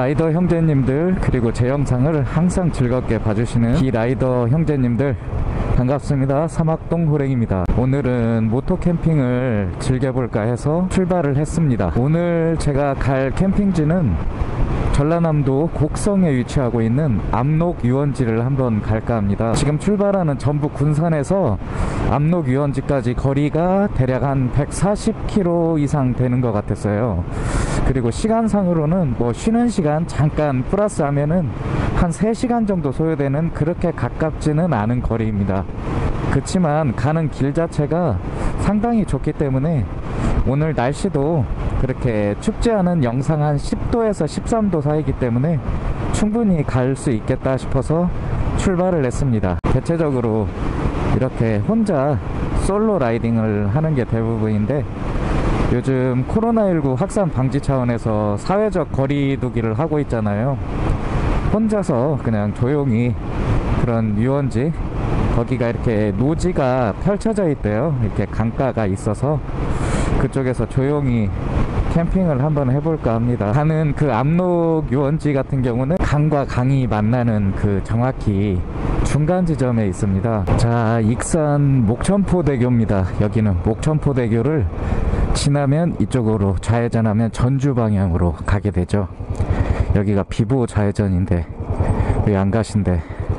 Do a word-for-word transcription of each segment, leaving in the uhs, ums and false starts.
라이더 형제님들, 그리고 제 영상을 항상 즐겁게 봐주시는 기라이더 형제님들 반갑습니다. 사막동 호랭입니다. 오늘은 모토 캠핑을 즐겨볼까 해서 출발을 했습니다. 오늘 제가 갈 캠핑지는 전라남도 곡성에 위치하고 있는 압록 유원지를 한번 갈까 합니다. 지금 출발하는 전북 군산에서 압록 유원지까지 거리가 대략 한 백사십 킬로미터 이상 되는 것 같았어요. 그리고 시간상으로는 뭐 쉬는 시간 잠깐 플러스 하면은 한 세 시간 정도 소요되는 그렇게 가깝지는 않은 거리입니다. 그치만 가는 길 자체가 상당히 좋기 때문에 오늘 날씨도 그렇게 춥지 않은 영상 한 십 도에서 십삼 도 사이기 때문에 충분히 갈 수 있겠다 싶어서 출발을 했습니다. 대체적으로 이렇게 혼자 솔로 라이딩을 하는 게 대부분인데, 요즘 코로나십구 확산 방지 차원에서 사회적 거리 두기를 하고 있잖아요. 혼자서 그냥 조용히 그런 유원지, 거기가 이렇게 노지가 펼쳐져 있대요. 이렇게 강가가 있어서 그쪽에서 조용히 캠핑을 한번 해볼까 합니다. 가는 그 압록 유원지 같은 경우는 강과 강이 만나는 그 정확히 중간 지점에 있습니다. 자, 익산 목천포대교입니다. 여기는 목천포대교를 지나면 이쪽으로 좌회전하면 전주 방향으로 가게 되죠. 여기가 비보 좌회전인데 왜 안 가신대?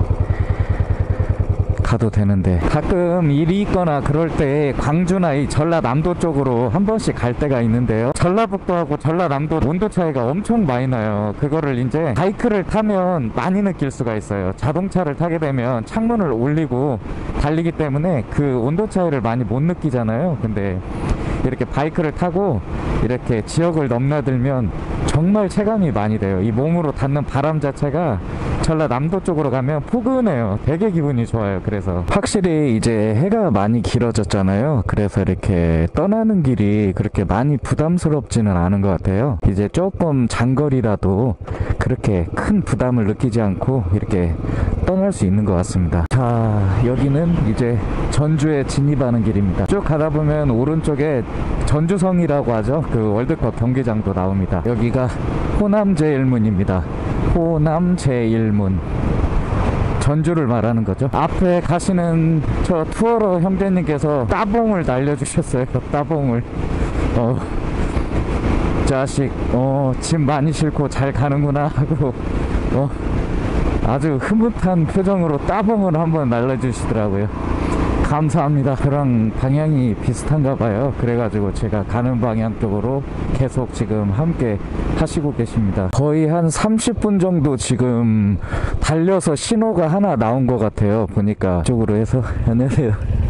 가도 되는데. 가끔 일이 있거나 그럴 때 광주나 이 전라남도 쪽으로 한 번씩 갈 때가 있는데요, 전라북도하고 전라남도 온도 차이가 엄청 많이 나요. 그거를 이제 바이크를 타면 많이 느낄 수가 있어요. 자동차를 타게 되면 창문을 올리고 달리기 때문에 그 온도 차이를 많이 못 느끼잖아요. 근데 이렇게 바이크를 타고 이렇게 지역을 넘나들면 정말 체감이 많이 돼요. 이 몸으로 닿는 바람 자체가 전라남도 쪽으로 가면 포근해요. 되게 기분이 좋아요. 그래서 확실히 이제 해가 많이 길어졌잖아요. 그래서 이렇게 떠나는 길이 그렇게 많이 부담스럽지는 않은 것 같아요. 이제 조금 장거리라도 그렇게 큰 부담을 느끼지 않고 이렇게 떠날 수 있는 것 같습니다. 자, 여기는 이제 전주에 진입하는 길입니다. 쭉 가다 보면 오른쪽에 전주성이라고 하죠. 그 월드컵 경기장도 나옵니다. 여기가 호남 제일문입니다. 호남 제일문. 전주를 말하는 거죠. 앞에 가시는 저 투어러 형제님께서 따봉을 날려주셨어요. 따봉을. 어, 자식, 어, 짐 많이 싣고 잘 가는구나 하고, 어, 아주 흐뭇한 표정으로 따봉을 한번 날려주시더라고요. 감사합니다. 저랑 방향이 비슷한가 봐요. 그래가지고 제가 가는 방향 쪽으로 계속 지금 함께 하시고 계십니다. 거의 한 삼십 분 정도 지금 달려서 신호가 하나 나온 것 같아요. 보니까 이쪽으로 해서. 안녕하세요.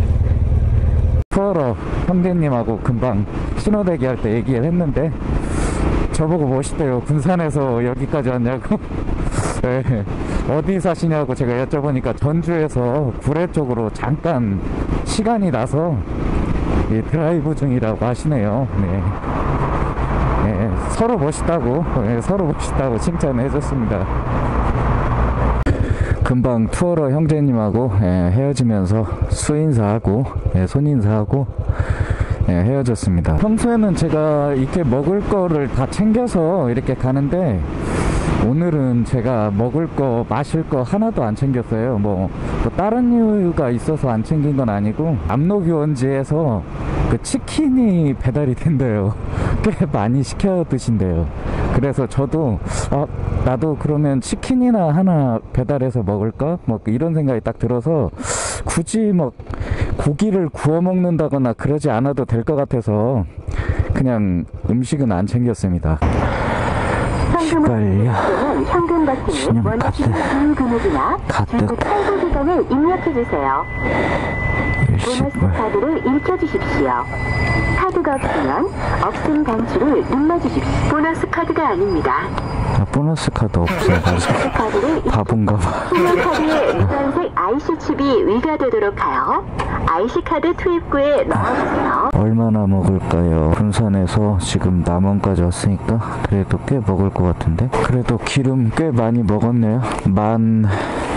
투어러 형제님하고 금방 신호대기 할 때 얘기를 했는데 저보고 멋있대요. 군산에서 여기까지 왔냐고. 네. 어디 사시냐고 제가 여쭤보니까 전주에서 구례 쪽으로 잠깐 시간이 나서 예, 드라이브 중이라고 하시네요. 네. 네, 서로 멋있다고, 네, 서로 멋있다고 칭찬해 줬습니다. 금방 투어러 형제님하고 예, 헤어지면서 수인사하고 예, 손인사하고 예, 헤어졌습니다. 평소에는 제가 이렇게 먹을 거를 다 챙겨서 이렇게 가는데 오늘은 제가 먹을 거 마실 거 하나도 안 챙겼어요. 뭐, 뭐 다른 이유가 있어서 안 챙긴 건 아니고 압록 유원지에서 그 치킨이 배달이 된대요. 꽤 많이 시켜 드신대요. 그래서 저도 아, 나도 그러면 치킨이나 하나 배달해서 먹을까? 뭐 이런 생각이 딱 들어서 굳이 뭐 고기를 구워 먹는다거나 그러지 않아도 될 것 같아서 그냥 음식은 안 챙겼습니다. 휘발유, 신용카드, 가득, 탈부 기간을 입력해주세요. 보너스 카드를 읽혀주십시오. 카드가 없으면 없음 단추를 눌러주십시오. 보너스 카드가 아닙니다. 아, 보너스 카드 없어요. 바본가 봐. 신용카드에 노란색 아이씨 칩이 위가되도록 하여 아이씨 카드 투입구에 넣어주세요. 얼마나 먹을까요? 군산에서 지금 남원까지 왔으니까 그래도 꽤 먹을 것 같은데, 그래도 기름 꽤 많이 먹었네요. 만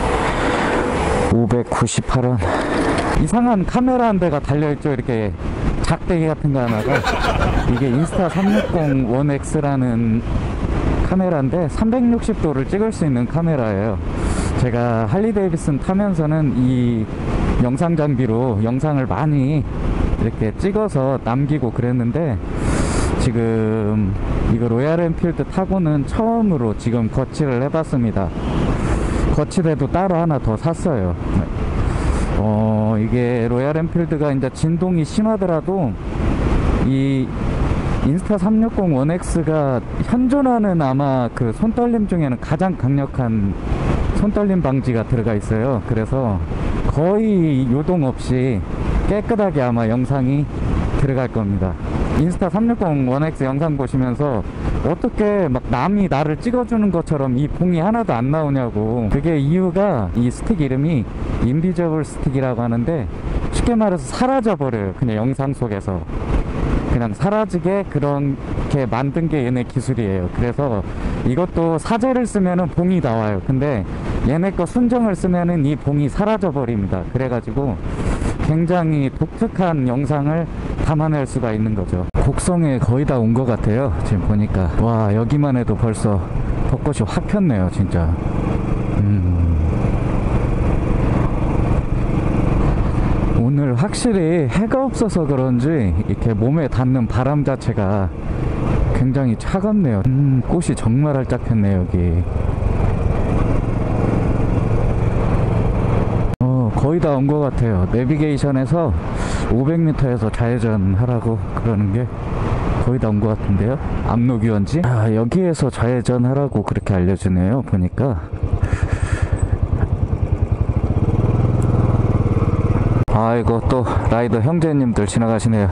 오백구십팔 원. 이상한 카메라 한 대가 달려있죠. 이렇게 작대기 같은 거 하나가. 이게 인스타 삼백육 원 엑스라는 카메라인데 삼백육십 도를 찍을 수 있는 카메라예요. 제가 할리 데이비슨 타면서는 이 영상 장비로 영상을 많이 이렇게 찍어서 남기고 그랬는데, 지금 이거 로얄 엔필드 타고는 처음으로 지금 거치를 해봤습니다. 거치대도 따로 하나 더 샀어요. 어, 이게 로얄 엔필드가 이제 진동이 심하더라도 이 인스타 삼백육십 원 엑스가 현존하는 아마 그 손떨림 중에는 가장 강력한 손떨림 방지가 들어가 있어요. 그래서 거의 요동 없이 깨끗하게 아마 영상이 들어갈 겁니다. 인스타 삼백육십 원 엑스 영상 보시면서 어떻게 막 남이 나를 찍어주는 것처럼 이 봉이 하나도 안 나오냐고. 그게 이유가 이 스틱 이름이 인비저블 스틱이라고 하는데, 쉽게 말해서 사라져버려요. 그냥 영상 속에서 그냥 사라지게 그렇게 만든 게 얘네 기술이에요. 그래서 이것도 사제를 쓰면은 봉이 나와요. 근데 얘네 거 순정을 쓰면은 이 봉이 사라져 버립니다. 그래가지고 굉장히 독특한 영상을 담아낼 수가 있는 거죠. 곡성에 거의 다 온 것 같아요. 지금 보니까 와, 여기만 해도 벌써 벚꽃이 확 폈네요 진짜. 음. 오늘 확실히 해가 없어서 그런지 이렇게 몸에 닿는 바람 자체가 굉장히 차갑네요. 음, 꽃이 정말 활짝 폈네 여기. 어, 거의 다 온 것 같아요. 내비게이션에서 오백 미터에서 좌회전 하라고 그러는 게 거의 다 온 것 같은데요. 압록유원지? 아, 여기에서 좌회전 하라고 그렇게 알려주네요 보니까. 아이고, 또 라이더 형제님들 지나가시네요.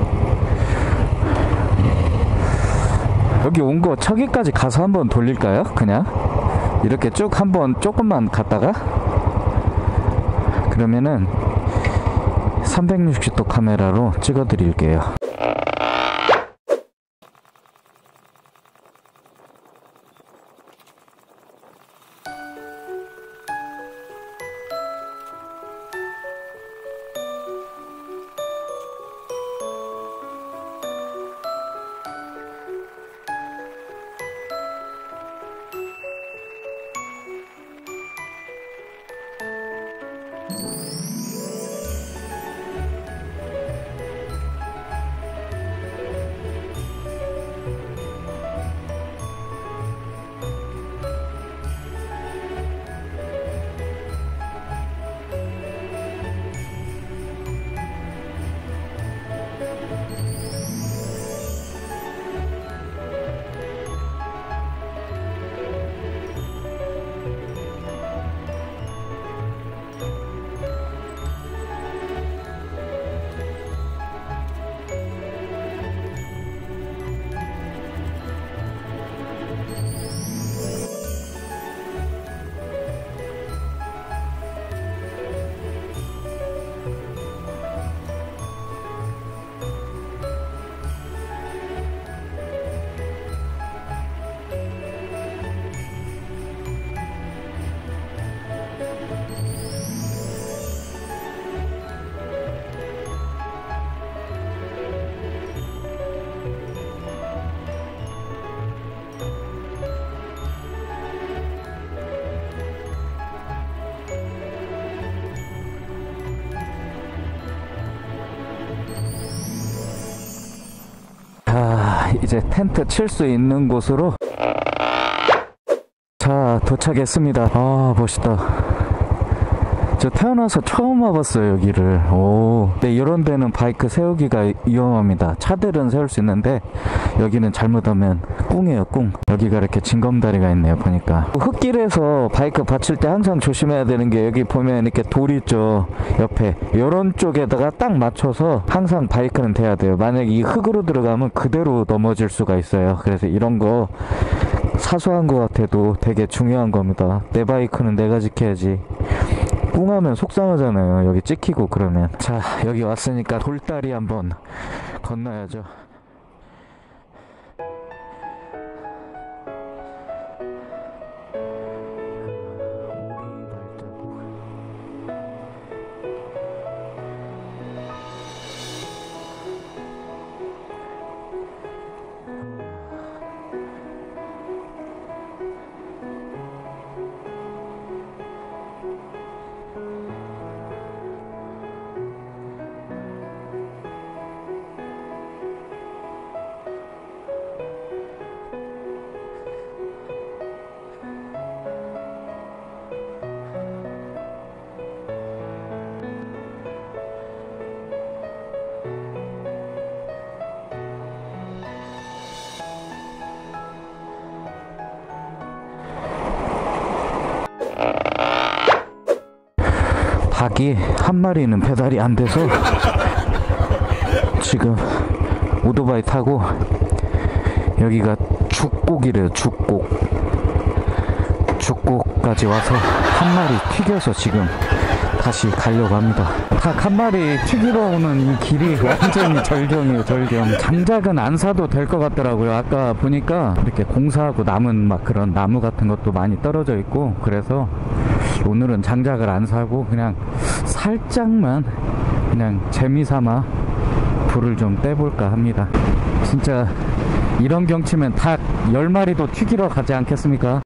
여기 온 거 저기까지 가서 한번 돌릴까요? 그냥 이렇게 쭉 한번 조금만 갔다가, 그러면은 삼백육십 도 카메라로 찍어 드릴게요. 이제 텐트 칠 수 있는 곳으로 자 도착했습니다. 아 멋있다. 저 태어나서 처음 와봤어요 여기를. 오, 네, 이런 데는 바이크 세우기가 위험합니다. 차들은 세울 수 있는데 여기는 잘못하면 꿍이에요 꿍. 여기가 이렇게 징검다리가 있네요 보니까. 흙길에서 바이크 받칠 때 항상 조심해야 되는 게, 여기 보면 이렇게 돌 있죠 옆에, 요런 쪽에다가 딱 맞춰서 항상 바이크는 대야 돼요. 만약에 이 흙으로 들어가면 그대로 넘어질 수가 있어요. 그래서 이런 거 사소한 거 같아도 되게 중요한 겁니다. 내 바이크는 내가 지켜야지. 꿍하면 속상하잖아요 여기 찍히고 그러면. 자 여기 왔으니까 돌다리 한번 건너야죠. 닭이 한 마리는 배달이 안 돼서 지금 오토바이 타고 여기가 죽곡이래요. 죽곡 죽곡까지 와서 한 마리 튀겨서 지금 다시 가려고 합니다. 닭 한 마리 튀기러 오는 이 길이 완전히 절경이에요. 절경. 장작은 안 사도 될 것 같더라고요. 아까 보니까 이렇게 공사하고 남은 막 그런 나무 같은 것도 많이 떨어져 있고, 그래서 오늘은 장작을 안 사고 그냥 살짝만 그냥 재미삼아 불을 좀 떼볼까 합니다. 진짜 이런 경치면 닭 열 마리도 튀기러 가지 않겠습니까?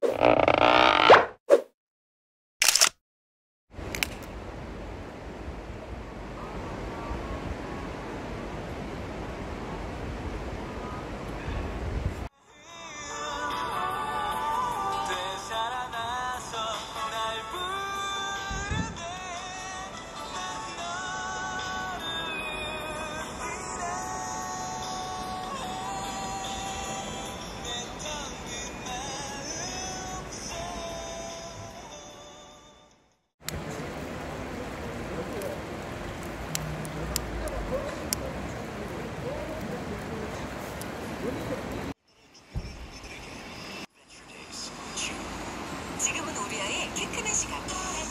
지금은 우리 아이의 키 크는 시간.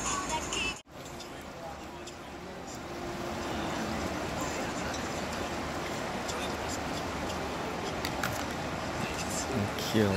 귀여워.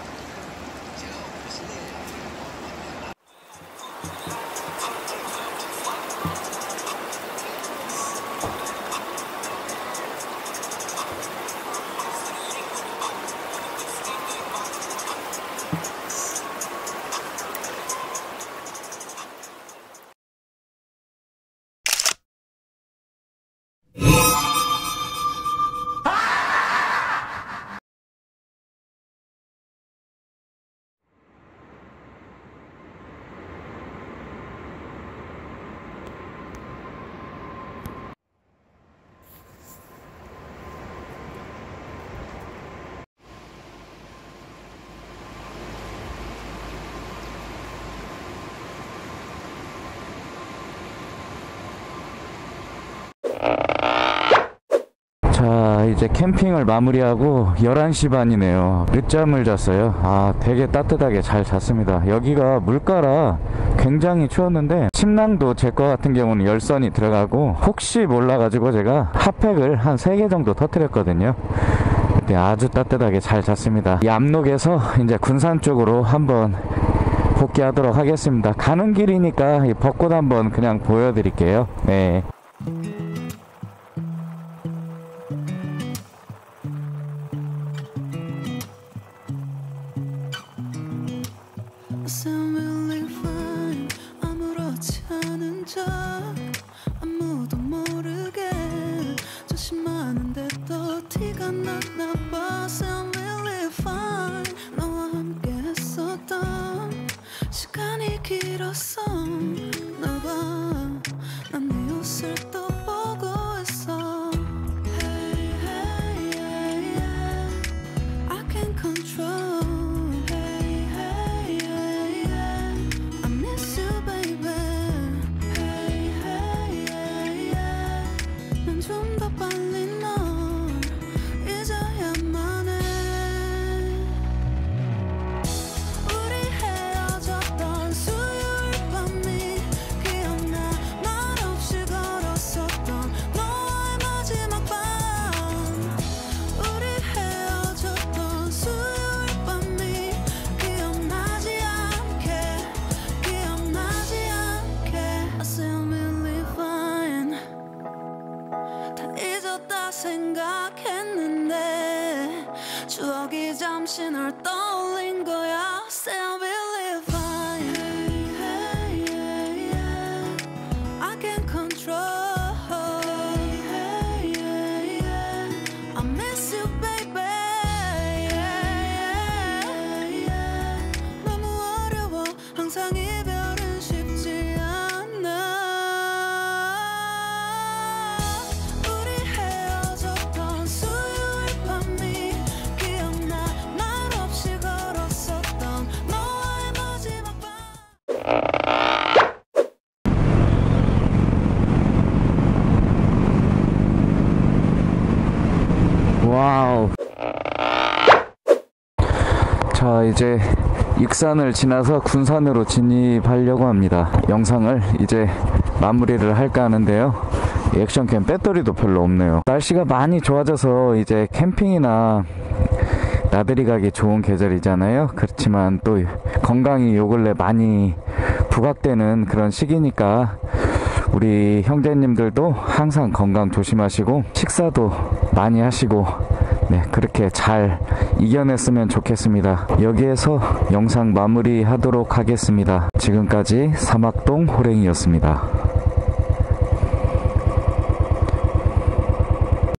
자, 이제 캠핑을 마무리하고 열한 시 반이네요. 늦잠을 잤어요. 아, 되게 따뜻하게 잘 잤습니다. 여기가 물가라 굉장히 추웠는데 침낭도 제 거 같은 경우는 열선이 들어가고, 혹시 몰라가지고 제가 핫팩을 한 세 개 정도 터뜨렸거든요. 근데 아주 따뜻하게 잘 잤습니다. 이 압록에서 이제 군산 쪽으로 한번 복귀하도록 하겠습니다. 가는 길이니까 이 벚꽃 한번 그냥 보여드릴게요. 네. Sound really fine. 아무렇지 않은 척 아무도 모르게 조심하는데 또 티가 나나 봐. Sound really fine. 너와 함께 했었던 시간이 길었어. 널 봐, 난 네 옷을 또 보고 있어. Hey, hey, yeah, yeah. I can't control. 생각했는데 추억이 잠시 널 떠올린 거야. Still believe fine. Hey, hey, yeah. I can't control. Hey, hey, yeah. I miss you, baby. Yeah, yeah, yeah. 너무 어려워. 항상 이별은 쉽지 않아. 이제 익산을 지나서 군산으로 진입하려고 합니다. 영상을 이제 마무리를 할까 하는데요. 액션캠 배터리도 별로 없네요. 날씨가 많이 좋아져서 이제 캠핑이나 나들이 가기 좋은 계절이잖아요. 그렇지만 또 건강이 요 근래 많이 부각되는 그런 시기니까 우리 형제님들도 항상 건강 조심하시고 식사도 많이 하시고 네, 그렇게 잘 이겨냈으면 좋겠습니다. 여기에서 영상 마무리 하도록 하겠습니다. 지금까지 사막동 호랭이였습니다.